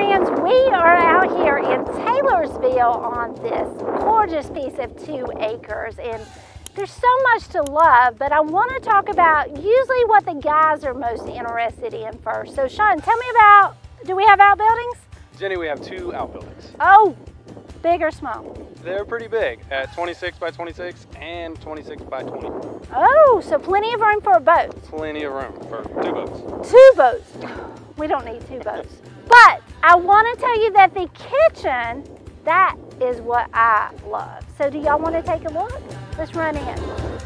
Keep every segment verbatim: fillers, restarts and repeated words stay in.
friends, we are out here in Taylorsville on this gorgeous piece of two acres, and there's so much to love, but I want to talk about usually what the guys are most interested in first. So Sean, tell me about, do we have outbuildings? Jenny, we have two outbuildings. Oh, big or small? They're pretty big, at twenty-six by twenty-six and twenty-six by twenty-four. Oh, so plenty of room for a boat. Plenty of room for two boats. Two boats. We don't need two boats. But I want to tell you that the kitchen, that is what I love. So do y'all want to take a look? Let's run in.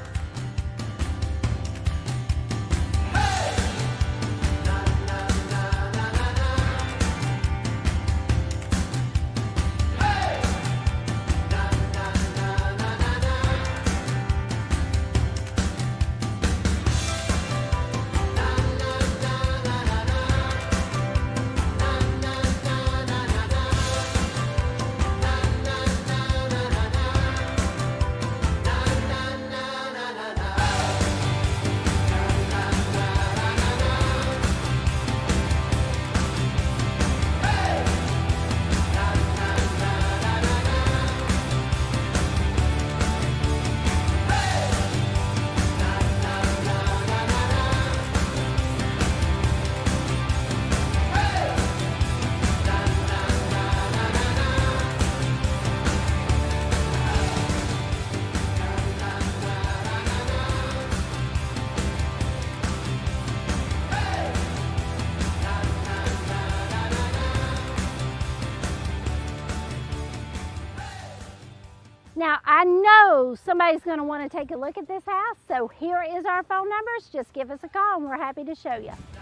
Now, I know somebody's going to want to take a look at this house, so here is our phone numbers. Just give us a call and we're happy to show you.